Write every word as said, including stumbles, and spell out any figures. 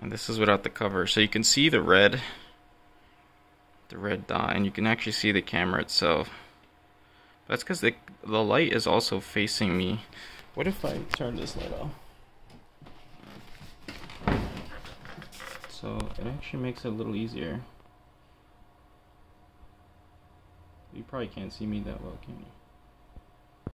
And this is without the cover. So you can see the red, the red dot, and you can actually see the camera itself. That's because the, the light is also facing me. What if I turn this light off? So it actually makes it a little easier. You probably can't see me that well, can you?